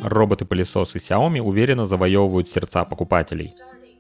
Роботы-пылесосы Xiaomi уверенно завоевывают сердца покупателей.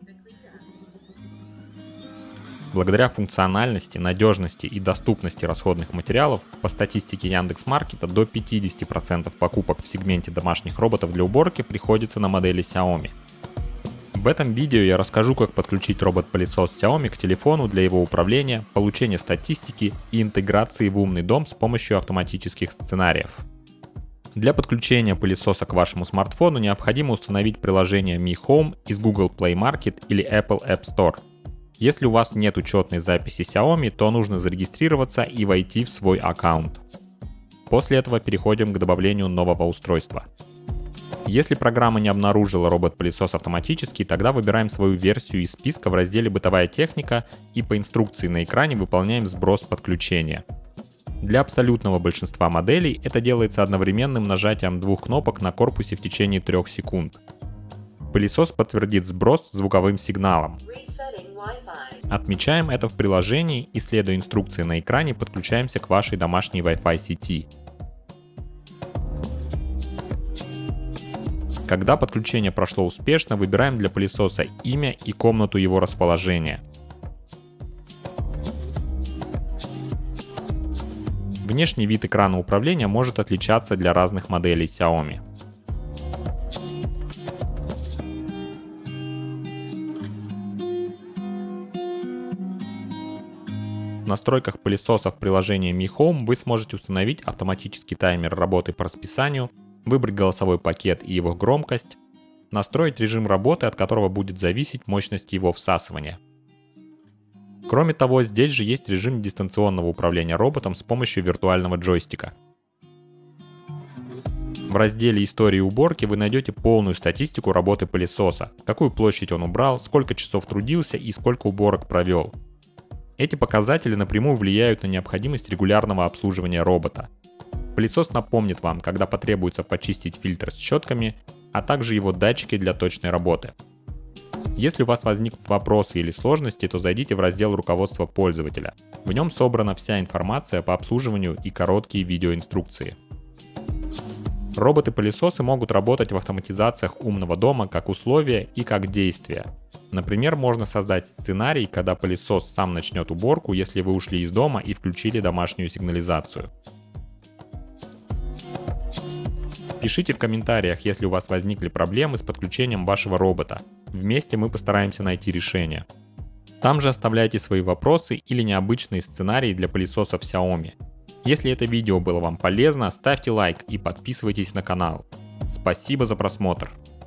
Благодаря функциональности, надежности и доступности расходных материалов, по статистике Яндекс.Маркета, до 50% покупок в сегменте домашних роботов для уборки приходится на модели Xiaomi. В этом видео я расскажу, как подключить робот-пылесос Xiaomi к телефону для его управления, получения статистики и интеграции в умный дом с помощью автоматических сценариев. Для подключения пылесоса к вашему смартфону необходимо установить приложение Mi Home из Google Play Market или Apple App Store. Если у вас нет учетной записи Xiaomi, то нужно зарегистрироваться и войти в свой аккаунт. После этого переходим к добавлению нового устройства. Если программа не обнаружила робот-пылесос автоматически, тогда выбираем свою версию из списка в разделе «Бытовая техника» и по инструкции на экране выполняем сброс подключения. Для абсолютного большинства моделей это делается одновременным нажатием двух кнопок на корпусе в течение 3 секунд. Пылесос подтвердит сброс звуковым сигналом. Отмечаем это в приложении и, следуя инструкции на экране, подключаемся к вашей домашней Wi-Fi сети. Когда подключение прошло успешно, выбираем для пылесоса имя и комнату его расположения. Внешний вид экрана управления может отличаться для разных моделей Xiaomi. В настройках пылесоса в приложении Mi Home вы сможете установить автоматический таймер работы по расписанию, выбрать голосовой пакет и его громкость, настроить режим работы, от которого будет зависеть мощность его всасывания. Кроме того, здесь же есть режим дистанционного управления роботом с помощью виртуального джойстика. В разделе «История уборки» вы найдете полную статистику работы пылесоса, какую площадь он убрал, сколько часов трудился и сколько уборок провел. Эти показатели напрямую влияют на необходимость регулярного обслуживания робота. Пылесос напомнит вам, когда потребуется почистить фильтр с щетками, а также его датчики для точной работы. Если у вас возникнут вопросы или сложности, то зайдите в раздел «Руководство пользователя». В нем собрана вся информация по обслуживанию и короткие видеоинструкции. Роботы-пылесосы могут работать в автоматизациях умного дома как условие и как действие. Например, можно создать сценарий, когда пылесос сам начнет уборку, если вы ушли из дома и включили домашнюю сигнализацию. Пишите в комментариях, если у вас возникли проблемы с подключением вашего робота. Вместе мы постараемся найти решение. Там же оставляйте свои вопросы или необычные сценарии для пылесосов Xiaomi. Если это видео было вам полезно, ставьте лайк и подписывайтесь на канал. Спасибо за просмотр.